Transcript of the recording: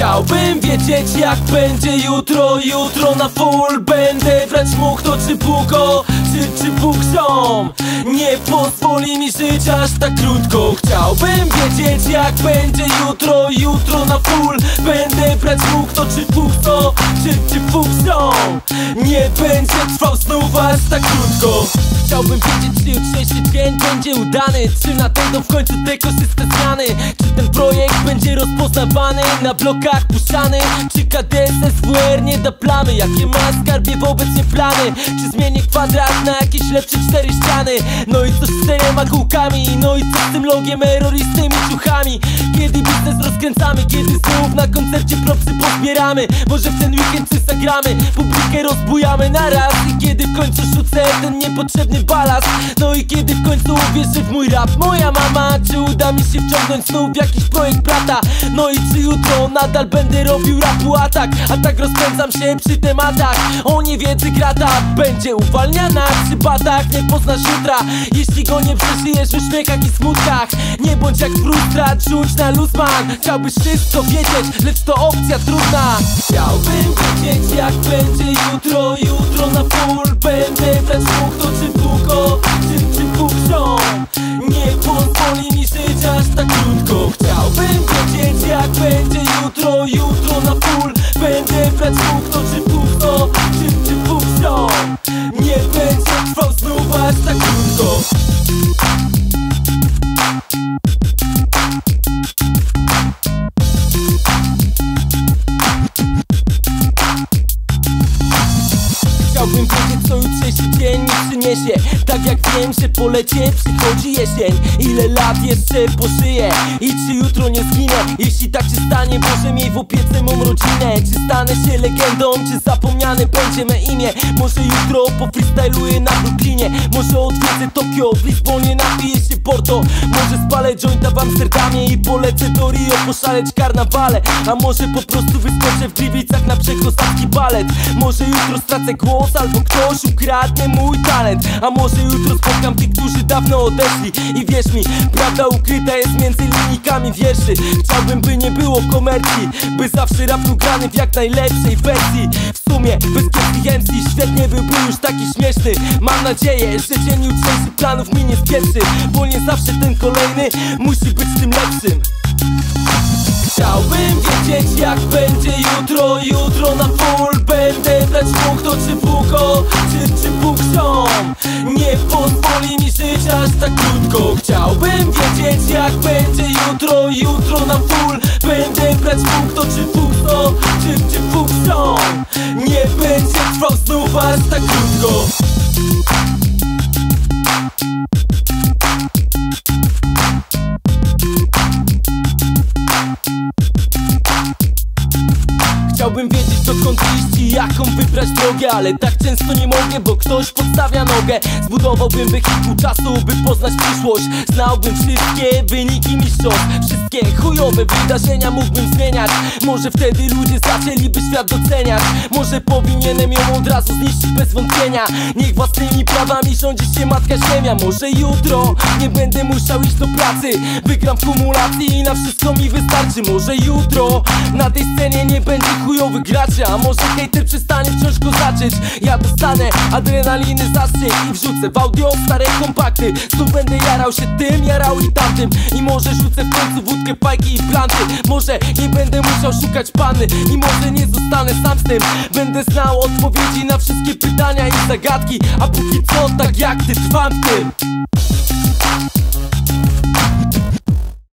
Chciałbym wiedzieć jak będzie jutro, jutro na full. Będę brać mu kto czy Bugo, czy Bóg ziom. Nie pozwoli mi żyć aż tak krótko. Chciałbym wiedzieć jak będzie jutro, jutro na full. Będę brać mu kto czy Bóg co, czy Bóg ziom. Nie będzie trwał znów aż tak krótko. Chciałbym wiedzieć czy jutrzejszy dzień będzie udany, czy nadejdą w końcu te korzystne zmiany. Czy ten projekt będzie rozpoznawany, na blokach puszczany, czy KDSSWR nie da plamy. Jakie ma skarbie wobec mnie plany? Czy zmienię kwadrat na jakieś lepsze 4 ściany? No i co z 4 kółkami? No i co z tym logiem error i z tymi ciuchami? Kiedy biznes rozkręcamy? Kiedy znów na koncercie propsy pozbieramy? Może w ten weekend coś zagramy? Publikę rozbujamy na raz. I kiedy w końcu rzucę ten niepotrzebny balast? No i kiedy w końcu uwierzy w mój rap moja mama? Czy uda mi się wciągnąć znów w jakiś projekt brata? No i czy jutro nadal będę robił rapu atak? A tak rozpędzam się przy tematach o niewiedzy grata. Będzie uwalniana przy batach, nie poznasz jutra jeśli go nie przeżyjesz w uśmiechach i smutkach. Nie bądź jak frustrat, rzuć na luzman. Chciałbyś wszystko wiedzieć, lecz to opcja trudna. Chciałbym wiedzieć jak będzie jutro, jutro na full. Będę brać mu kto czy Bugo, czy Bóg ziom. Nie pozwoli mi żyć aż tak krótko. Chciałbym wiedzieć jak będzie jutro, jutro na full. Będę brać mu kto czy Bóg co, czy Bóg ziom. Nie będzie trwał znów aż tak krótko. Chciałbym wiedzieć co jutrzejszy dzień mi przyniesie. Tak jak wiem, że po lecie przychodzi jesień. Ile lat jeszcze pożyję i czy jutro nie zginę? Jeśli tak się stanie, Boże miej w opiece mą rodzinę. Czy stanę się legendą, czy zapomniane będzie me imię? Może jutro pofreestyluję na Brooklynie. Może odwiedzę Tokio, w Lizbonie napiję się Porto. Może spalę jointa w Amsterdamie i polecę do Rio poszaleć karnawale. A może po prostu wyskoczę w Gliwicach na przekozacki balet. Może jutro stracę głos albo ktoś ukradnie mój talent. A może jutro spotkam tych, którzy dawno odeszli. I wierz mi, prawda ukryta jest między linijkami wierszy. Chciałbym by nie było komercji, by zawsze rap był grany w jak najlepszej wersji. W sumie bez kiepskich MC świetnie byłby już taki śmieszny. Mam nadzieję, że dzień jutrzejszy planów mi nie spieszy, bo nie zawsze ten kolejny musi być tym lepszym. Chciałbym wiedzieć jak będzie jutro, jutro na full. Będę brać mu kto czy Bugo, czy Bóg ziom. Nie pozwoli mi żyć aż tak krótko. Chciałbym wiedzieć jak będzie jutro, jutro na full. Będę brać mu kto czy Bóg co, czy Bóg ziom. Nie będzie trwał znów aż tak krótko. Chciałbym wiedzieć dokąd iść i jaką wybrać drogę, ale tak często nie mogę, bo ktoś podstawia nogę. Zbudowałbym wehikuł czasu, by poznać przyszłość. Znałbym wszystkie wyniki mistrzostw. Wszystkie chujowe wydarzenia mógłbym zmieniać. Może wtedy ludzie zaczęliby świat doceniać. Może powinienem ją od razu zniszczyć bez wątpienia. Niech własnymi prawami rządzi się matka ziemia. Może jutro nie będę musiał iść do pracy. Wygram w kumulacji i na wszystko mi wystarczy. Może jutro na tej scenie nie będzie chujowych graczy. A może hejter przestanie wciąż go zacząć. Ja dostanę adrenaliny zastrzyk i wrzucę w audio stare kompakty. Znów będę jarał się tym, jarał i tamtym. I może rzucę w końcu wódkę, pajki i planty. Może nie będę musiał szukać panny. I może nie zostanę sam z tym. Będę znał odpowiedzi na wszystkie pytania i zagadki. A póki co tak jak ty trwam w tym.